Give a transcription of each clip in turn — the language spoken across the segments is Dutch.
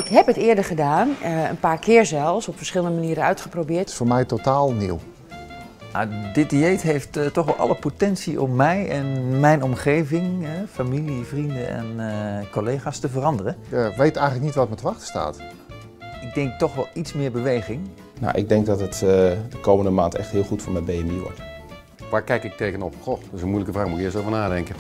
Ik heb het eerder gedaan, een paar keer zelfs, op verschillende manieren uitgeprobeerd. Het is voor mij totaal nieuw. Nou, dit dieet heeft toch wel alle potentie om mij en mijn omgeving, familie, vrienden en collega's te veranderen. Ik weet eigenlijk niet wat me te wachten staat. Ik denk toch wel iets meer beweging. Nou, ik denk dat het de komende maand echt heel goed voor mijn BMI wordt. Waar kijk ik tegenop? Goh, dat is een moeilijke vraag, moet ik eerst over nadenken.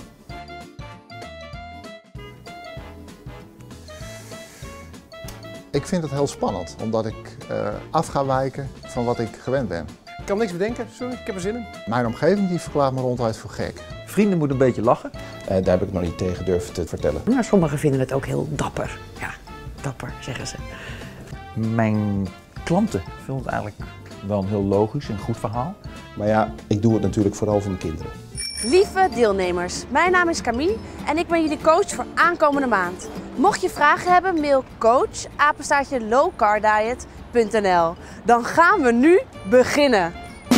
Ik vind het heel spannend, omdat ik af ga wijken van wat ik gewend ben. Ik kan niks bedenken, sorry, ik heb er zin in. Mijn omgeving die verklaart me ronduit voor gek. Vrienden moeten een beetje lachen. Daar heb ik nog niet tegen durven te vertellen. Maar sommigen vinden het ook heel dapper. Ja, dapper zeggen ze. Mijn klanten vinden het eigenlijk wel een heel logisch en goed verhaal. Maar ja, ik doe het natuurlijk vooral voor mijn kinderen. Lieve deelnemers, mijn naam is Camille en ik ben jullie coach voor aankomende maand. Mocht je vragen hebben, mail coach@lowcardiet.nl. Dan gaan we nu beginnen.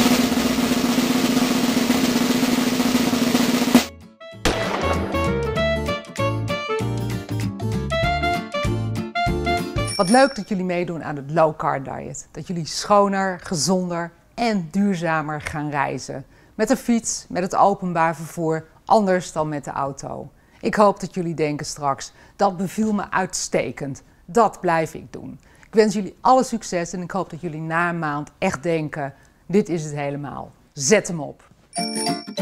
Wat leuk dat jullie meedoen aan het Low Carb Diet. Dat jullie schoner, gezonder en duurzamer gaan reizen. Met de fiets, met het openbaar vervoer, anders dan met de auto. Ik hoop dat jullie denken straks, dat beviel me uitstekend. Dat blijf ik doen. Ik wens jullie alle succes en ik hoop dat jullie na een maand echt denken, dit is het helemaal. Zet hem op.